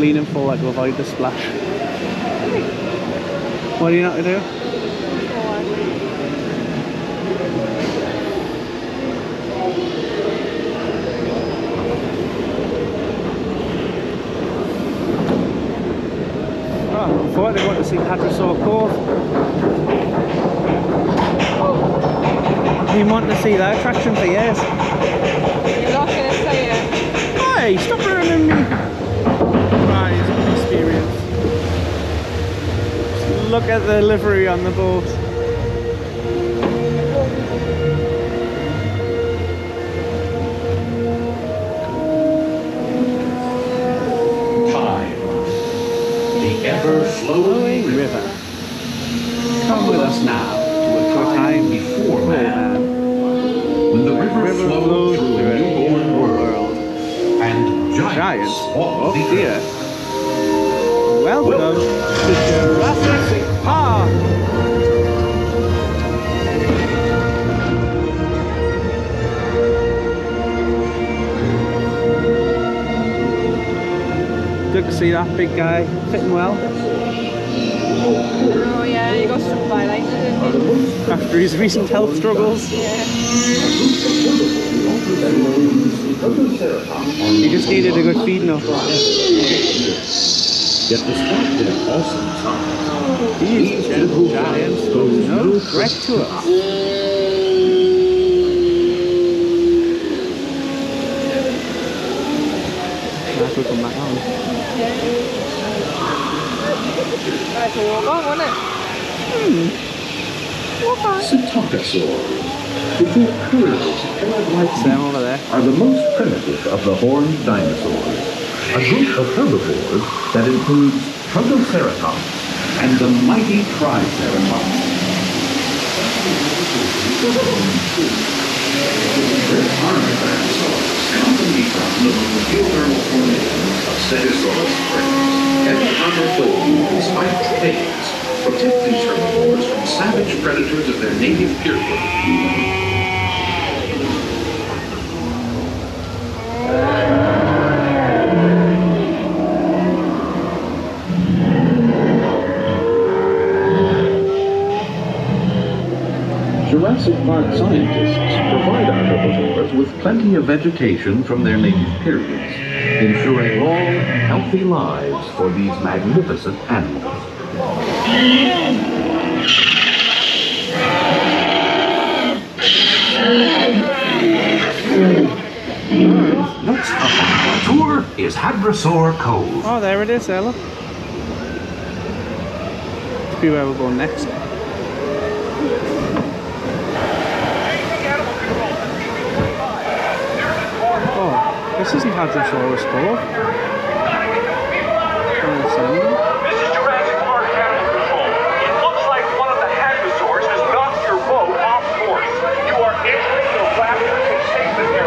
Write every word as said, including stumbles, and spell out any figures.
leaning forward to avoid the splash. What do you not to do? Oh, I thought they want to see Hadrosaur Cove. Been wanting to see that attraction for years. You're not going to say it. Hey, stop ruining me. Right, it's an experience. Just look at the livery on the boat. Time. The ever-flowing river. Come with us now to a time before man, when the river, River flowed flowed through through a a newborn newborn world, and giants, Giants? walked Oh the dear. earth. Welcome Welcome to Jurassic Park. Good to see that big guy fitting well Oh yeah, you got struck by lightning, didn't you? after his recent health struggles. Yeah. He just needed a good feeding up. Yet despite their awesome size, These gentle giants pose no threat to us. Nice we come back on. Nice to walk on, wasn't it? Hmm. Walk on. Psittacosaurs, with their curved, hair-like Them over there. are the most primitive of the horned dinosaurs. A group of herbivores that includes Protoceratops and the mighty Triceratops. their armored dinosaurs company from the geothermal formations of Stegosaurus springs. Heavy armor plating and spiked tails protect these herbivores from savage predators of their native period. Jurassic Park scientists provide our herbivores with plenty of vegetation from their native periods, ensuring long, healthy lives for these magnificent animals. Next up on our tour is Hadrosaur Cove. Oh, there it is, there, look. Let's see where we're going next. Oh, this isn't Hadrosaurus Cove. This is Jurassic Park Animal Control. It looks like one of the hadrosaurs has knocked your boat off course. You are entering the raptor containment area.